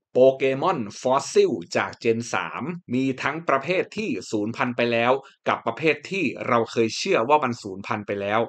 โปเกมอนฟอสซิลจากเจน 3 มีทั้งประเภทที่สูญพันธุ์ไปแล้วกับประเภทที่เราเคยเชื่อว่ามันสูญพันธุ์ไปแล้ว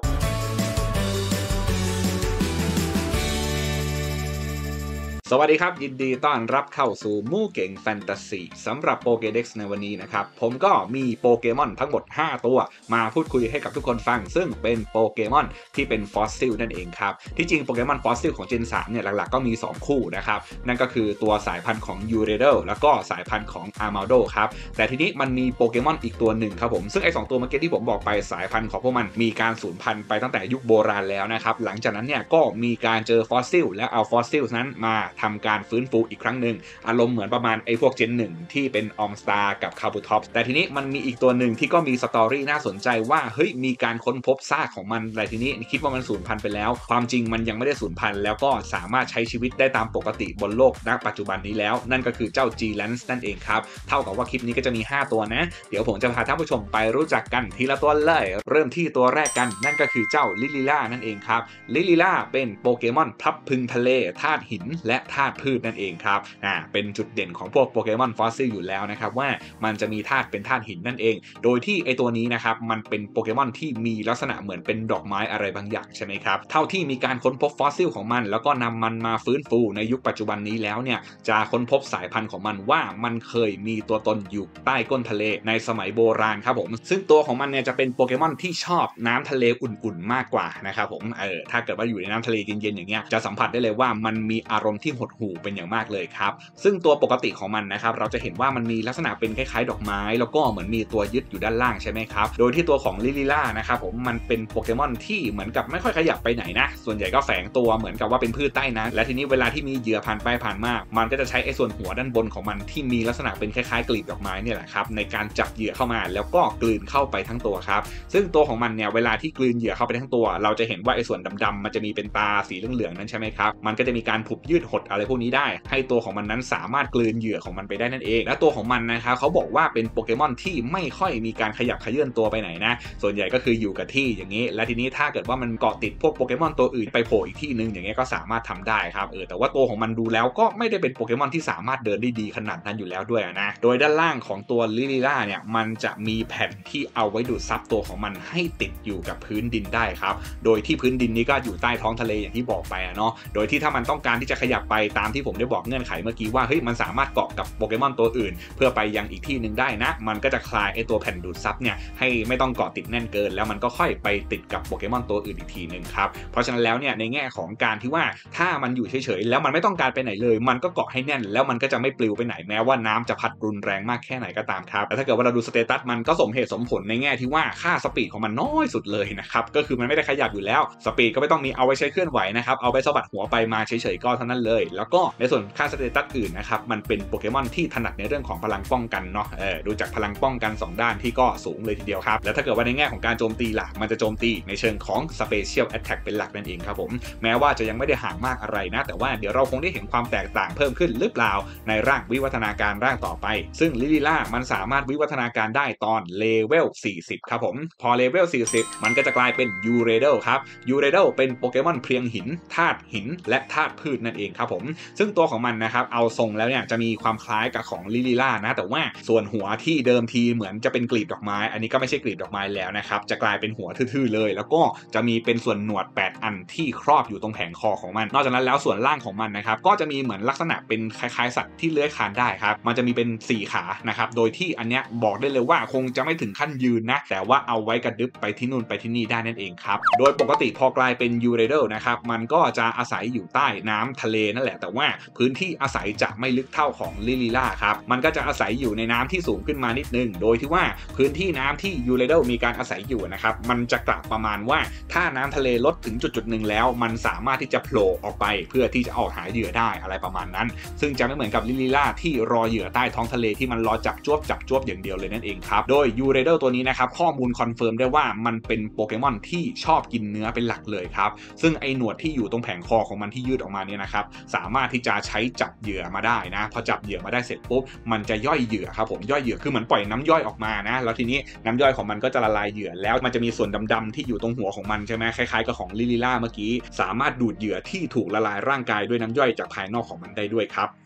สวัสดีครับยินดีต้อนรับเข้าสู่มู่เก่งแฟนตาซีสำหรับโปเกเด็กซ์ในวันนี้นะครับผมก็มีโปเกมอนทั้งหมด5ตัวมาพูดคุยให้กับทุกคนฟังซึ่งเป็นโปเกมอนที่เป็นฟอสซิลนั่นเองครับที่จริงโปเกมอนฟอสซิลของเจน 3เนี่ยหลักๆก็มี2คู่นะครับนั่นก็คือตัวสายพันธุ์ของยูเรเดลแล้วก็สายพันธุ์ของอาร์มาโดครับแต่ทีนี้มันมีโปเกมอนอีกตัวหนึ่งครับผมซึ่งไอ้2ตัวเมื่อกี้ที่ผมบอกไปสายพันธุ์ของพวกมันมีการสูญพันธุ์ไปตั้งแต่ยุคโบราณแล้วนะครับหลังจากนั้นเนี่ยก็มีการเจอฟอสซิลแล้วเอาฟอสซิลนั้นมาทำการฟื้นฟูอีกครั้งหนึ่งอารมณ์เหมือนประมาณไอ้พวกเจน 1ที่เป็นออมสตาร์กับคาบูท็อปแต่ทีนี้มันมีอีกตัวหนึ่งที่ก็มีสตอรี่น่าสนใจว่าเฮ้ยมีการค้นพบซากของมันแต่ทีนี้คิดว่ามันสูญพันธุ์ไปแล้วความจริงมันยังไม่ได้สูญพันธุ์แล้วก็สามารถใช้ชีวิตได้ตามปกติบนโลกณปัจจุบันนี้แล้วนั่นก็คือเจ้า G-Lance นั่นเองครับเท่ากับว่าคลิปนี้ก็จะมี5ตัวนะเดี๋ยวผมจะพาท่านผู้ชมไปรู้จักกันทีละตัวเลยเริ่มที่ตัวแรกกันนั่นก็คือเจ้าลิลิล่านั่นเองครับลิลิล่าเป็นโปเกมอนพลับพลึงทะเลธาตุหินและธาตุพืชนั่นเองครับเป็นจุดเด่นของพวกโปเกมอนฟอสซิลอยู่แล้วนะครับว่ามันจะมีธาตุเป็นธาตุหินนั่นเองโดยที่ไอตัวนี้นะครับมันเป็นโปเกมอนที่มีลักษณะเหมือนเป็นดอกไม้อะไรบางอย่างใช่ไหมครับเท่าที่มีการค้นพบฟอสซิลของมันแล้วก็นำมันมาฟื้นฟูในยุคปัจจุบันนี้แล้วเนี่ยจะค้นพบสายพันธุ์ของมันว่ามันเคยมีตัวตนอยู่ใต้ก้นทะเลในสมัยโบราณครับผมซึ่งตัวของมันเนี่ยจะเป็นโปเกมอนที่ชอบน้ำทะเลอุ่นๆมากกว่านะครับผมถ้าเกิดว่าอยู่ในน้ำทะเลเย็นๆอย่างเงี้ยจะสัมผัสได้เลยว่ามันมีอารมณ์ที่หดหู่เป็นอย่างมากเลยครับซึ่งตัวปกติของมันนะครับเราจะเห็นว่ามันมีลักษณะเป็นคล้ายๆดอกไม้แล้วก็เหมือนมีตัวยึดอยู่ด้านล่างใช่ไหมครับโดยที่ตัวของลิลิล่านะครับผมมันเป็นโปเกมอนที่เหมือนกับไม่ค่อยขยับไปไหนนะส่วนใหญ่ก็แฝงตัวเหมือนกับว่าเป็นพืชใต้น้ำและทีนี้เวลาที่มีเหยื่อผ่านไปผ่านมามันก็จะใช้ไอ้ส่วนหัวด้านบนของมันที่มีลักษณะเป็นคล้ายๆกลีบดอกไม้เนี่ยแหละครับในการจับเหยื่อเข้ามาแล้วก็กลืนเข้าไปทั้งตัวครับซึ่งตัวของมันเนี่ยเวลาที่กลืนเหยื่อเข้าไปทั้งตัวเราจะเห็นว่าไอ้ส่วนดำๆมันจะมีเป็นตาสีเหลืองๆนั้นใช่ไหมครับมันก็จะมีการผุบยืดหดอะไรพวกนี้ได้ให้ตัวของมันนั้นสามารถกลืนเหยื่อของมันไปได้นั่นเองและตัวของมันนะครับเขาบอกว่าเป็นโปเกมอนที่ไม่ค่อยมีการขยับเขยื้อนตัวไปไหนนะส่วนใหญ่ก็คืออยู่กับที่อย่างนี้และทีนี้ถ้าเกิดว่ามันเกาะติดพวกโปเกมอนตัวอื่นไปโผล่อีกที่นึงอย่างเงี้ยก็สามารถทำได้ครับแต่ว่าตัวของมันดูแล้วก็ไม่ได้เป็นโปเกมอนที่สามารถเดินได้ดีขนาดนั้นอยู่แล้วด้วยนะโดยด้านล่างของตัวลิลิล่าเนี่ยมันจะมีแผ่นที่เอาไว้ดูดซับตัวของมันให้ติดอยู่กับพื้นดินได้ครับโดยที่พื้นดินนี้ก็อยู่ใต้ท้องทะเลอย่างที่บอกไปเนาะโดยที่ถ้ามันต้องการที่จะขยับไปตามที่ผมได้บอกเงื่อนไขเมื่อกี้ว่าเฮ้ยมันสามารถเกาะกับโปเกมอนตัวอื่นเพื่อไปยังอีกที่นึงได้นะมันก็จะคลายไอตัวแผ่นดูดซับเนี่ยให้ไม่ต้องเกาะติดแน่นเกินแล้วมันก็ค่อยไปติดกับโปเกมอนตัวอื่นอีกทีนึงครับเพราะฉะนั้นแล้วเนี่ยในแง่ของการที่ว่าถ้ามันอยู่เฉยๆแล้วมันไม่ต้องการไปไหนเลยมันก็เกาะให้แน่นแล้วมันก็จะไม่ปลิวไปไหนแม้ว่าน้ำจะพัดรุนแรงมากแค่ไหนก็ตามครับแต่ถ้าเกิดว่าเราดูสเตตัสมันก็สมเหตุสมผลในแง่ที่ว่าค่าสปีดของมันน้อยสุดเลยนะครับก็คือมันไม่ได้ขยับอยู่แล้วสปีดก็ไม่ต้องมีเอาไว้ใช้เคลื่อนไหวนะครับเอาไปสะบัดหัวไปมาเฉยๆก็เท่านั้นเลยแล้วก็ในส่วนค่าสเตตัสอื่นนะครับมันเป็นโปเกมอนที่ถนัดในเรื่องของพลังป้องกันเนาะดูจากพลังป้องกัน2ด้านที่ก็สูงเลยทีเดียวครับแล้วถ้าเกิดว่าในแง่ของการโจมตีล่ะมันจะโจมตีในเชิงของ Special Attack เป็นหลักนั่นเองครับผมแม้ว่าจะยังไม่ได้ห่างมากอะไรนะแต่ว่าเดี๋ยวเราคงได้เห็นความแตกต่างเพิ่มขึ้นหรือเปล่าในร่างวิวัฒนาการร่างต่อไปซึ่งลิลิล่ามันสามารถวิวัฒนาการได้ตอนเลเวล40ครับผมพอเลเวล40มันก็จะกลายเป็นยูเรเดลครับยูเรเดลเป็นโปเกมอนเพลียงหินธาตุหินและธาตุพืชนั่นเองครับผมซึ่งตัวของมันนะครับเอาทรงแล้วเนี่ยจะมีความคล้ายกับของลิลิล่านะแต่ว่าส่วนหัวที่เดิมทีเหมือนจะเป็นกลีบดอกไม้อันนี้ก็ไม่ใช่กลีบดอกไม้แล้วนะครับจะกลายเป็นหัวทื่อๆเลยแล้วก็จะมีเป็นส่วนหนวด8อันที่ครอบอยู่ตรงแผงคอของมันนอกจากนั้นแล้วส่วนล่างของมันนะครับก็จะมีเหมือนลักษณะเป็นคล้ายๆสัตว์ที่เลื้อยคลานได้ครับมันจะมีเป็น4ขานะครับโดยที่อันเนี้ยบอกได้เลยว่าคงจะไม่ถึงขั้นยืนนะแต่ว่าเอาไว้กระดึบไปที่นู่นไปที่นี่ได้นั่นเองครับโดยปกติพอกลายเป็นยูเรเดลนะครับมันก็จะอาศัยอยู่ใต้น้ำทะเลนั่นแหละแต่ว่าพื้นที่อาศัยจะไม่ลึกเท่าของลิลิล่าครับมันก็จะอาศัยอยู่ในน้ำที่สูงขึ้นมานิดนึงโดยที่ว่าพื้นที่น้ำที่ยูเรเดลมีการอาศัยอยู่นะครับมันจะกลับประมาณว่าถ้าน้ำทะเลลดถึงจุดหนึ่งแล้วมันสามารถที่จะโผล่ออกไปเพื่อที่จะออกหาเหยื่อได้อะไรประมาณนั้นซึ่งจะไม่เหมือนกับลิลิล่าที่รอเหยื่อใต้ท้องทะเลที่มันรอจับจ้วบอย่างเดียวเลยนั่นเองครับโดยยูเรเดลตัวนี้นะครับข้อมูลคอนเฟิร์มได้ว่ามันเป็นโปเกมอนที่ชอบกินเนื้อเป็นหลักเลยครับซึ่งไอหนวดที่อยู่ตรงแผงคอของมันที่ยืดออกมาเนี่ยนะครับสามารถที่จะใช้จับเหยื่อมาได้นะพอจับเหยื่อมาได้เสร็จปุ๊บมันจะย่อยเหยื่อครับผมย่อยเหยื่อคือเหมือนปล่อยน้ำย่อยออกมานะแล้วทีนี้น้ำย่อยของมันก็จะละลายเหยื่อแล้วมันจะมีส่วนดำๆที่อยู่ตรงหัวของมันใช่ไหมคล้ายๆกับของลิลิล่าเมื่อกี้สามารถดูดเหยื่อที่ถูกละลายร่างกายด้วยน้ำย่อยจากภายนอกของมันได้ด้วยครับ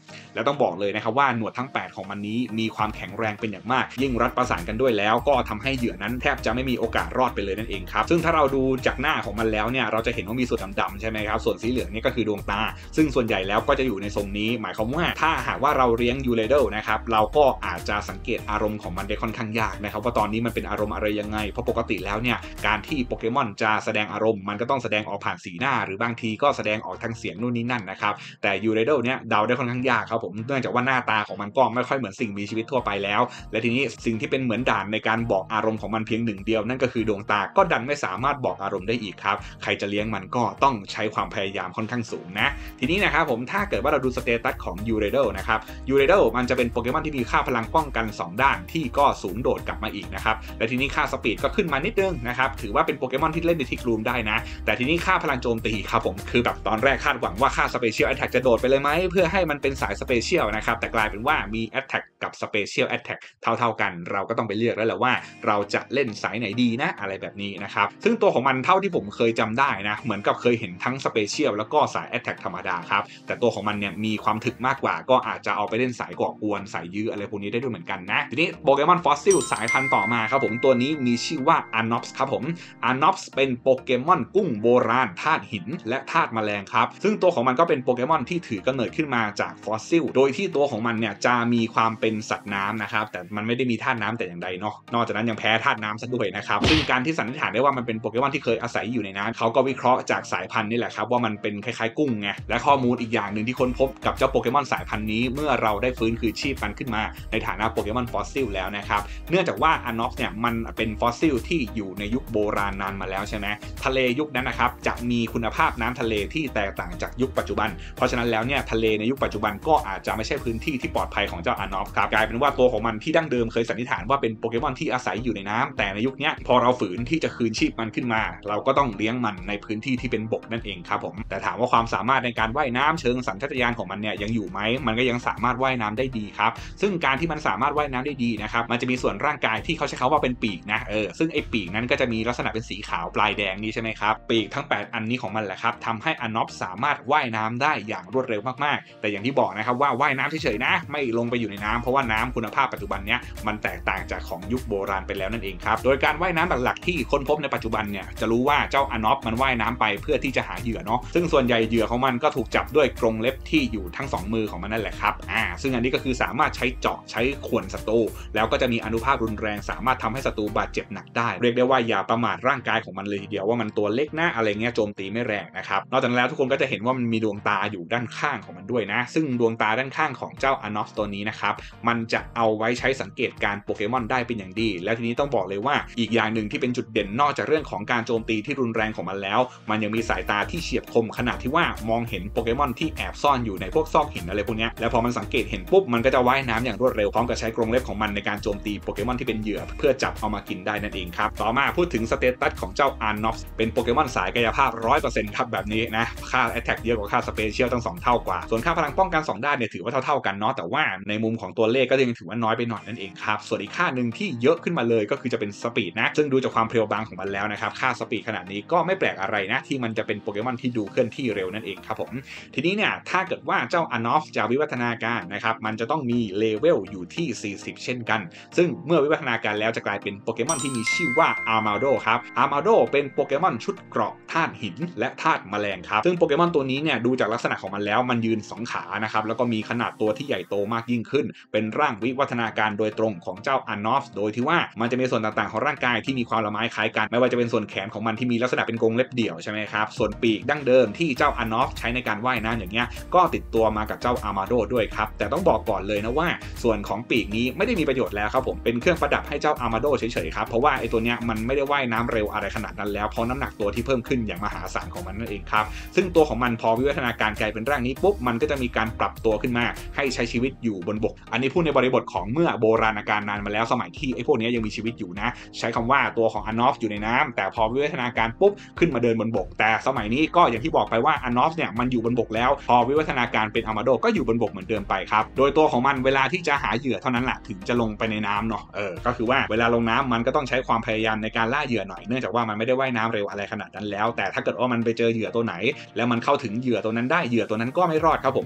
แล้วต้องบอกเลยนะครับว่าหนวดทั้ง8ของมันนี้มีความแข็งแรงเป็นอย่างมากยิ่งรัดประสานกันด้วยแล้วก็ทำให้เหยื่อนั้นแทบจะไม่มีโอกาสรอดไปเลยนั่นเองครับซึ่งถ้าเราดูจากหน้าของมันแล้วเนี่ยเราจะเห็นว่ามีส่วนดำๆใช่ไหมครับส่วนสีเหลืองนี่ก็คือดวงตาซึ่งส่วนใหญ่แล้วก็จะอยู่ในทรงนี้หมายความว่าถ้าหากว่าเราเลี้ยงยูเรเดลนะครับเราก็อาจจะสังเกตอารมณ์ของมันได้ค่อนข้างยากนะครับว่าตอนนี้มันเป็นอารมณ์อะไรยังไงเพราะปกติแล้วเนี่ยการที่โปเกมอนจะแสดงอารมณ์มันก็ต้องแสดงออกผ่านสีหน้าหรือบางทีก็แสดงออกทางเสียงนู่นนี่นั่นนะครับแต่ยูเรเดลเนี่ยเดาได้ค่อนข้างยากครับผมเนื่องจากว่าหน้าตาของมันก็ไม่ค่อยเหมือนสิ่งมีชีวิตทั่วไปแล้วและทีนี้สิ่งที่เป็นเหมือนด่านในการบอกอารมณ์ของมันเพียงหนึ่งเดียวนั่นก็คือดวงตาก็ดันไม่สามารถบอกอารมณ์ได้อีกครับใครจะเลี้ยงมันก็ต้องใช้ความพยายามค่อนข้างสูงนะทีนี้นะครับผมถ้าเกิดว่าเราดูสเตตัสของยูเรเดลนะครับยูเรเดลมันจะเป็นโปเกมอนที่มีค่าพลังป้องกัน2ด้านที่ก็สูงโดดกลับมาอีกนะครับและทีนี้ค่าสปีดก็ขึ้นมานิดนึงนะครับถือว่าเป็นโปเกมอนที่เล่นในทิกรูมได้นะแต่ทีนี้ค่าพลังโจมตีครับผมคือแบบตอนแรกคาดหวังว่าค่าสเปเชียลแอตแทกจะโดดไปเลยไหมเพื่อให้มันเป็นสายสเปเชียลนะครับแต่กลายเป็นว่ามีแอตแทกกับสเปเชียลแอตแทกเท่ากันเราก็ต้องไปเลือกแล้วแหละว่าเราจะเล่นสายไหนดีนะอะไรแบบนี้นะครับซึ่งตัวของมันเท่าที่ผมเคยจำได้นะเหมือนกับเคยเห็นทั้งสเปเชียลแล้วก็สายแอตแทกธรรมดาครับแต่ตัวของมันเนี่ยมีความถึกมากกว่าก็อาจจะเอาไปเล่นสายก่อกวนสายยื้ออะไรพวกนี้ได้ด้วยเหมือนกันนะทีนี้โปเกมอนฟอสซิลสายพันธุ์ต่อมาครับผมตัวนี้มีชื่อว่าอานอปส์ครับผมอานอปส์เป็นโปเกมอนกุ้งโบราณธาตุหินและธาตุแมลงครับซึ่งตัวของมันก็เป็นโปเกมอนที่ถือกำเนิดขึ้นมาจากฟอสซิลโดยที่ตัวของมันเนี่ยจะมีความเป็นสัตว์น้ำนะครับแต่มันไม่ได้มีธาตุน้ำแต่อย่างใดเนาะนอกจากนั้นยังแพ้ธาตุน้ำซะด้วยนะครับซึ่งการที่สันนิษฐานได้ว่ามันเป็นโปเกมอนที่เคยอาศัยอยู่ในน้ำเขาก็วิเคราะห์จากสายพันธุ์นี่แหละครับว่ามันเป็นคล้ายๆกุ้งไงและข้อมูลอีกอย่างหนึ่งที่ค้นพบกับเจ้าโปเกมอนสายพันธุ์นี้เมื่อเราได้ฟื้นคืนชีพมันขึ้นมาในฐานะโปเกมอนฟอสซิลแล้วนะครับเนื่องจากว่าอานอปส์เนี่ยมันเป็นฟอสซิลที่อยู่ในยุคโบราณนานมาแล้วใช่ไหมทะเลยุคนั้นนะครับจะมีคุณภาพน้ำทะเลที่แตกต่างจากยุคปัจจุบันเพราะฉะนั้นแล้วเนี่ยทะเลในยุคปัจจุบันก็อาจจะไม่ใช่พื้นที่ที่ปลอดภัยของเจ้าอานอปส์ครับกลายเป็นว่าตัวของมันที่ดั้งเดิมเคยสันนิษฐานว่าเป็นโปเกมอนที่อาศัยอยู่ในน้ำแต่ในยุคนี้พอเราฝืนที่จะคืนชีพมันขึ้นมาเราก็ต้องเลี้ยงมันในพื้นที่ที่เป็นบกนั่นเองครับผมแต่ถามว่าความสามารถในการว่ายน้ำเชิงสัญชาตญาณของมันเนี่ยยังอยู่ไหมมันก็ยังสามารถว่ายน้ำได้ดีครับซึ่งการที่มันสามารถว่ายน้ำได้ดีนะครับมันจะมีส่วนร่างกายที่เขาใช้คำว่าเป็นปีกนะซึ่งไอ้ปีกนั้นก็จะมีลักษณะเป็นสีขาวปลายแดงนี่ใช่ไหมครับปีกทั้ง8อันนี้ของมันแหละครับทำให้อานอปสามารถว่ายน้ำได้อย่างรวดเร็วมากๆแต่อย่างที่บอกนะครับว่าว่ายน้ำเฉยๆนะไม่ลงไปอยู่ในน้ำเพราะว่าน้ำคุณภาพปัจจุบันเนี้ยมันแตกต่างจากของยุคโบราณไปแล้วนั่นเองครับโดยการว่ายน้ำหลักๆที่ค้นพบในปัจจุบันเนี่ยจะรู้ว่าเจ้าอานอปมันว่ายน้ำไปเพื่อที่จะหาเหยื่อเนาะซึ่งส่วนใหญ่เหยื่อของมันก็ถูกจับด้วยกรงเล็บที่อยู่ทั้ง2มือของมันนั่นแหละครับซึ่งอันนี้ก็คือสามารถใช้เจาะใช้ข่วนศัตรูแล้วก็จะมีอานุภาพรุนแรงสามารถทำให้ศัตรูบาดเจ็บหนักได้เรียกได้ว่าอย่าประมาทร่างกายของมันเลยทีเดียวว่ามันตัวเล็กนะอะไรเงี้ยโจมตีไม่แรงนะครับนอกจากนั้นแล้วทุกคนก็จะเห็นว่ามันมีดวงตาอยู่ด้านข้างของมันด้วยนะซึ่งดวงตาด้านข้างของเจ้าอานอปตัวนี้นะครับมันจะเอาไว้ใช้สังเกตการโปเกมอนได้เป็นอย่างดีและทีนี้ต้องบอกเลยว่าอีกอย่างหนึ่งที่เป็นจุดเด่นนอกจากเรื่องของการโจมตีที่รุนแรงของมันแล้วมันยังมีสายตาที่เฉียบคมขนาดที่ว่ามองเห็นโปเกมอนที่แอบซ่อนอยู่ในพวกซอกหินอะไรพวกนี้แล้วพอมันสังเกตเห็นปุ๊บมันก็จะว่ายน้ำอย่างรวดเร็วพร้อมกับใช้กรงเล็บของมันในการโจมตีโปเกมอนที่เป็นเหยื่อเพื่อจับเอามากินได้นั่นเองครับต่อมาพูดถึงสเตตัสของเจ้าอานอปเป็นโปเกมอนสายกายภาพ 100% ครับแบบนี้นะค่าแอตแทกเยอะกว่าค่าสเปเชียลตั้ง2เท่ากว่าส่วนค่าพลังป้องกัน2ด้านเนี่ยถือว่าเท่ากันเนาะแต่ว่าในมุมของตัวเลขก็ยังถือว่าน้อยไปหน่อยนั่นเองครับส่วนอีกค่าหนึ่งที่เยอะขึ้นมาเลยก็คือจะเป็นสปีดนะซึ่งดูจากความเพรียวบางของมันแล้วนะครับค่าสปีดขนาดนี้ก็ไม่แปลกอะไรนะที่มันจะเป็นโปเกมอนที่ดูเคลื่อนที่เร็วนั่นเองครับผมทีนี้เนี่ยถ้าเกิดว่าเจ้าอานอปจะวิวัฒนาการนะครับมันจะต้องมีเลเวลอยู่ที่40เช่นกันซึ่งเมื่อวิวัฒนาการแล้วจะกลายเป็นโปเกมอนที่มีชื่อว่าอาร์มาโดครับอาร์มาโดเป็นโปเกมอนชุดเกราะธาตุหินและธาตุแมลงครับซึ่งโปเกมอนตัวนี้เนี่ยดูจากลักษณะของมันแล้วมันยืน2ขานะครับแล้วก็มีขนาดตัวที่ใหญ่โตมากยิ่งขึ้นเป็นร่างวิวัฒนาการโดยตรงของเจ้าอานอปโดยที่ว่ามันจะมีส่วนต่างๆของร่างกายที่มีความละไม้คล้ายกันไม่ว่าจะเป็นส่วนแขนของมันที่มีลักษณะเป็นกรงเล็บเดี่ยวใช่ไหมครับส่วนปีกดั้งเดิมที่เจ้าอานอปใช้ในการว่ายน้ำอย่างเงี้ยก็ติดตัวมากับเจ้าอาร์มาโดด้วยครับแต่ต้องบอกก่อนเลยนะว่าส่วนของปีกนี้ไม่ได้มีประโยชน์แล้วครับผมเป็นเครื่องประดับให้เจ้าอาร์มาโดเฉยๆครับเพราะว่าไอ้ตัวเนี้ยมันไม่ได้ว่ายน้ำเร็วอะไรขนาดนั้นแล้วเพราะน้ำหนักตัวที่เพิ่มขึ้นอย่างมหาศาลของมันนั่นเองครับซึ่งตัวของมันพอวิวัฒนาการกลายเป็นร่างนี้ปุ๊บมันก็จะมีการปรับตัวขึ้นมาให้ใช้ชีวิตอยู่บนบกอันนี้พูดในบริบทของเมื่อโบราณกาลนานมาแล้วสมัยที่ไอ้พวกนี้ยังมีชีวิตอยู่นะใช้คำว่าตัวของอานอปอยู่ในน้ำแต่พอวิวัฒนาการปุ๊บขึ้นมาเดินบนบกแต่สมัยนี้ก็อย่างที่บอกไปว่าอานอปเนี่ยมันอยู่บนบกแล้วพอวิวัฒนาการเป็นอาร์มาโดก็อยู่บนบกเหมือนเดิมไปครับโดยตัวของมันเวลาที่จะหาเหยื่อเท่านั้นแหละถึงจะลงไปในน้ำเนาะก็คือว่าเวลาลงน้ำมันก็ต้องใช้ความพยายามในการล่าเหยื่อหน่อยเนื่องจากว่ามันไม่ได้ว่ายน้ำเร็วอะไรขนาดนั้นแล้วแต่ถ้าเกิดว่ามันไปเจอเหยื่อตัวไหนแล้วมันเข้าถึงเหยื่อตัวนั้นได้เหยื่อตัวนั้นก็ไม่รอดครับผมเพราะว่ามัน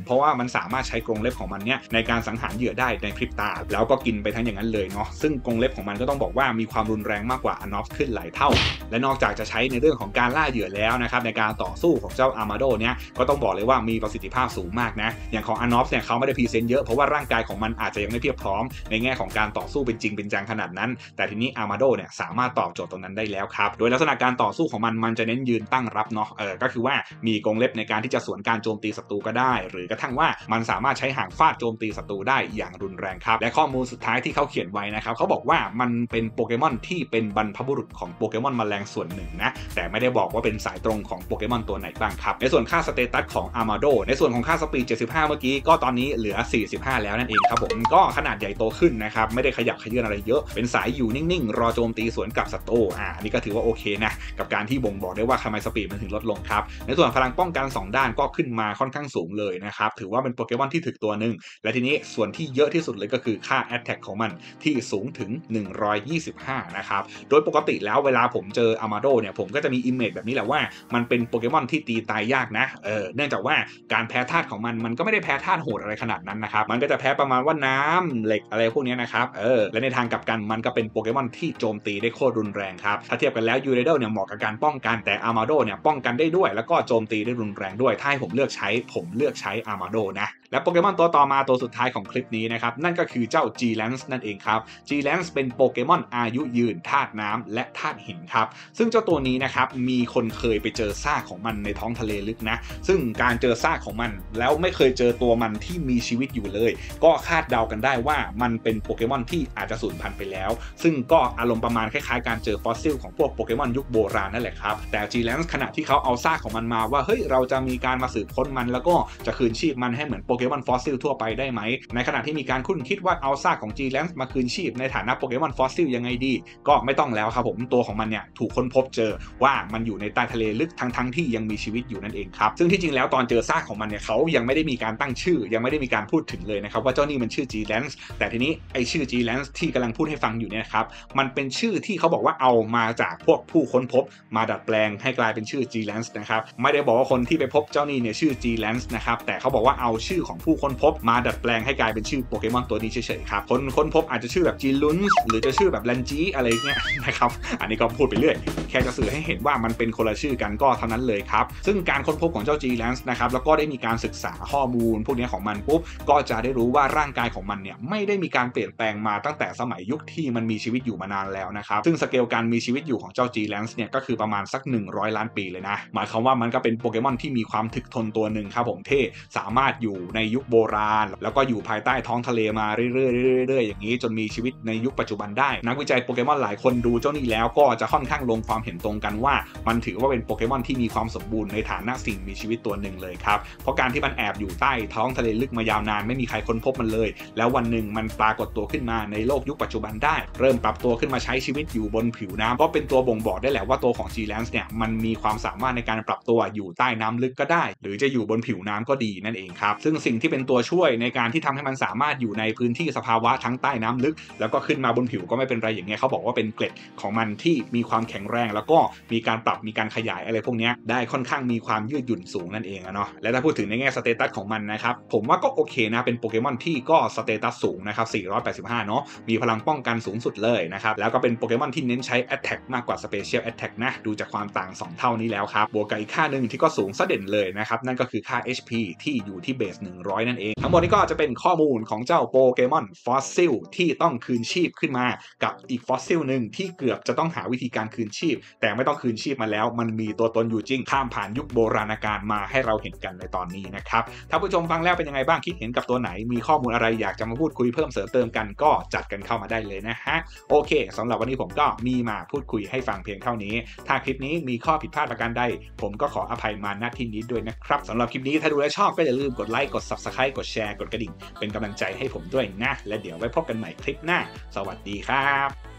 สามารถใช้กรงเล็บของมันเนี่ยในการสังหารเหยื่อได้ในพริบตาแล้วก็กินไปทั้งอย่างนั้นเลยเนาะซึ่งกรงเล็บของมันก็ต้องบอกว่ามีความรุนแรงมากกว่าอนอฟขึ้นหลายเท่าและนอกจากจะใช้ในเรื่องของการล่าเหยื่อแล้วนะครับในการต่อสู้ของเจ้าอาร์มาโดเนี่ยก็ต้องบอกเลยว่ามีประสิทธิภาพสูงมากนะอย่างของอนอฟเนี่ยเขาไม่ได้พรีเซนต์เยอะเพราะว่าร่างกายของมันอาจจะยังไม่เพียบพร้อมในแง่ของการต่อสู้เป็นจริงเป็นจังขนาดนั้นแต่ทีนี้อาร์มาโดเนี่ยสามารถตอบโจทย์ตรงนั้นได้แล้วครับโดยลักษณะการต่อสู้ของมันจะเน้นยืนตั้งรับเนาะก็คือว่ามีกรงเล็บในการที่จะสวนการโจมตีศัตรูก็ได้หรือกระทั่งว่ามันสามารถใช้หางฟาดโจมตีศัตรูได้อย่างรุนแรงครับและข้อมูลสุดท้ายที่เขาเขียนไว้นะครับเขาบอกว่ามันเป็นโปเกมอนที่เป็นบรรพบุรุษของโปเกมอนแมลงส่วนหนึ่งนะแต่ไม่ได้บอกว่าเป็นสายตรงของโปเกมอนตัวไหนบ้างครับในส่วนค่าสเตตัสของอาร์มาโดในส่วนของค่าสปีด75เมื่อกี้ก็ตอนนี้เหลือ45แล้วนั่นเองครับผมก็ขนาดใหญ่โตขึ้นนะครับไม่ได้ขยับเขยื้อนอะไรเยอะเป็นสายอยู่นิ่งๆรอโจมตีสวนกับศัตรูอันนี้ก็ถือว่าโอเคนะกับการที่บ่งบอกได้ว่าทำไมสปีดมันถึงลดลงครับในส่วนพลังป้องกัน2ด้านก็ขึ้นมาค่อนข้างสูงเลยนะครับถือว่าเป็นโปเกมอนที่ถึกตัวหนึ่งและทีนี้ส่วนที่เยอะที่สุดเลยก็คือค่า Attack ของมันที่สูงถึง125นะครับโดยปกติแล้วเวลาผมเจออาร์มาโดเนี่ยผมก็จะมีอิมเมจแบบนี้แหละว่ามันเป็นโปเกมอนที่ตีตายยากนะเนื่องจากว่าการแพ้ธาตุของมันก็ไม่ได้แพ้ธาตุโหดอะไรขนาดนั้นนะครับมันก็จะแพ้ประมาณว่าน้ำเหล็กอะไรพวกนี้นะครับและในทางกลับกันมันก็เป็นโปเกมอนที่โจมตีได้โคตรรุนแรงครับถ้าเทียบกันแล้วยูเรเดลเนี่ยเหมาะกับการป้องกันแต่อาร์มาโดเนี่ยป้องกันได้ด้วยแล้วก็โจมตีได้รุนแรงด้วยถ้าให้ผมเลือกใช้อาร์มาโดนะและโปเกมอนตัวต่อมาตัวสุดท้ายของคลิปนี้นะครับนั่นก็คือเจ้า G-Lance นั่นเองครับ G-Lance เป็นโปเกมอนอายุยืนธาตุน้ำและธาตุหินครับซึ่งเจ้าตัวนี้นะครับมีคนเคยไปเจอซากของมันในท้องทะเลลึกนะซึ่งการเจอซากของมันแล้วไม่เคยเจอตัวมันที่มีชีวิตอยู่เลยก็คาดเดากันได้ว่ามันเป็นโปเกมอนที่อาจจะสูญพันธุ์ไปแล้วซึ่งก็อารมณ์ประมาณคล้ายๆการเจอฟอสซิลของพวกโปเกมอนยุคโบราณนั่นแหละครับแต่ G-Lance ขณะที่เขาเอาซากของมันมาว่าเฮ้ยเราจะมีการมาสืบค้นมันแล้วก็จะคืนชีพมันให้เหมือนโปเกมอนฟอสซิลทั่วไปได้ไหมในขณะที่มีการคุ้นคิดว่าเอาซากของ G-Lance มาคืนชีพในฐานะโปเกมอนฟอสซิลยังไงดีก็ไม่ต้องแล้วครับผมตัวของมันเนี่ยถูกค้นพบเจอว่ามันอยู่ในใต้ทะเลลึกทั้งที่ยังมีชีวิตอยู่นั่นเองครับซึ่งที่จริงแล้วตอนเจอซากของมันเนี่ยเขายังไม่ได้มีการตั้งชื่อยังไม่ได้มีการพูดถึงเลยนะครับว่าเจ้านี่มันชื่อ G-Lance แต่ทีนี้ไอชื่อ G-Lance ที่กำลังพูดให้ฟังอยู่เนี่ยครับมันเป็นชื่อที่เขาบอกว่าเอามาจากพวกผู้ค้นพบมาดัดแปลงให้กลายเป็นชื่อ G-Lance นะครับไม่ได้บอกว่าคนที่ไปพบเจ้านี่เนี่ยชื่อ G-Lance นะครับแต่เขาบอกว่าเอาชื่อของผู้ค้นพบมาดัดแปลงให้กลายเป็นชื่อโปเกมอนตัวนี้เฉยๆครับคนค้นพบอาจจะชื่อแบบ G-Lunce หรือจะชื่อแบบแลนจีอะไรเงี้ยนะครับอันนี้ก็พูดไปเรื่อยแค่จะสื่อให้เห็นว่ามันเป็นคนละชื่อกันก็เท่านั้นเลยครับซึ่งการค้นพบของเจ้า G-Lance นะครับแล้วก็ได้มีการศึกษาข้อมูลพวกนี้ของมันปุ๊บก็จะได้รู้ว่าร่างกายของมันเนี่ยไม่ได้มีการเปลี่ยนแปลงมาตั้งแต่สมัยยุคที่มันมีชีวิตอยู่มานานแล้วนะครับซึ่งสเกลการมีชีวิตอยู่ของเจ้า G-Lance เนี่ยก็คือประมาณสัก100ล้านปีเลยนะหมายความว่ามันก็เป็นโปเกมอนที่มีความถึกทนตัวหนึ่งครับผมที่สามารถอยู่ในยุคโบราณแล้วก็อยู่ภายใต้ท้องทะเลมาเรื่อยๆอย่างนี้จนมีชีวิตในยุคปัจจุบันได้นักวิจัยโปเกมอนหลายคนดูเจ้านี่แล้วก็จะค่อนข้างลงความเห็นตรงกันว่ามันถือว่าเป็นโปเกมอนที่มีความสมบูรณ์ในฐานะสิ่งมีชีวิตตัวหนึ่งเลยครับเพราะการที่มันแอบอยู่ใต้ท้องทะเลลึกมายาวนานไม่มีใครค้นพบมันเลยแล้ววันหนึ่งมันปรากฏตัวขึ้นมาในโลกยุคปัจจุบันได้เริ่มปรับตัวขึ้นมาใช้ชีวิตอยู่บนผิวน้ำก็เป็นตัวบ่งบอกได้แหละว่าตัวของ G-Lance เนี่ยมันมีความสามารถในการปรับตัวอยู่ใต้น้ำลึกก็ได้หรือจะอยู่บนผิวน้ำก็ดีนั่นเองครับซึ่งสิ่งที่เป็นตัวช่วยในการที่ทำให้มันสามารถอยู่ในพื้นที่สภาวะทั้งใต้น้ำลึกแล้วก็ขึ้นมาบนผิวก็ไม่เป็นไรอย่างเงี้ยเขาบอกว่าเป็นเกล็ดของมันที่มีความแข็งแรงแล้วก็มีการปรับมีการขยายอะไรพวกนี้ได้ค่อนข้างมีความยืดหยุ่นสูงนั่นเองเนาะและถ้าพูดถึงในแง่สเตตัสของมันนะครับผมว่าก็โอเคนะเป็นโปเกมอนที่ก็สเตตัสสูงนะครับ485เนาะมีพลังป้องกันสูงสุดเลยนะครับแล้วก็เป็นโปเกมอนที่เน้นใช้ Attack มากกว่า Special Attack นะดูจากความต่าง2เท่านี้แล้วครับบวกกับอีกค่านึงที่ก็สูงซะเด่นเลยนะครับนั่นก็คือค่า HP ที่อยู่ที่เบส100นั่นเองทั้งหมดนี้ก็จะเป็นข้อมูลของเจ้าโปเกมอนฟอสซิลที่ต้องคืนชีพขึ้นมากับอีกฟอสซิลนึงที่เกือบจะต้องหาวิธีการคืนชีพแต่ไม่ต้องคืนชีพมาแล้วมันมีตัวตนอยู่จริงข้ามผ่านยุคโบราณกาลมาให้เราเห็นกันในตอนนี้นะครับถ้าผู้ชมฟังแล้วเป็นยังไงบ้างคิดเห็นกับตัวไหนมีข้อมูลอะไรอยากจะมาพูดคุยเพิ่มเสริมเติมกันก็จัดกันเข้ามาได้เลยนะฮะโอเคสำหรับวันนี้ผมก็มีมาพูดคุยให้ฟังเพียงเท่านี้ถ้าคลิปนี้มีข้อผิดพลาดประการใดผมก็ขออภัยมาณที่นี้ด้วยนะครับสำหรับคลิปนี้ถ้าดูและชอบก็อย่าลืมกดไลค์กด Subscribe กดแชร์กดกระดิ่งเป็นกำลังใจให้ผมด้วยนะและเดี๋ยวไว้พบกันใหม่คลิปหน้าสวัสดีครับ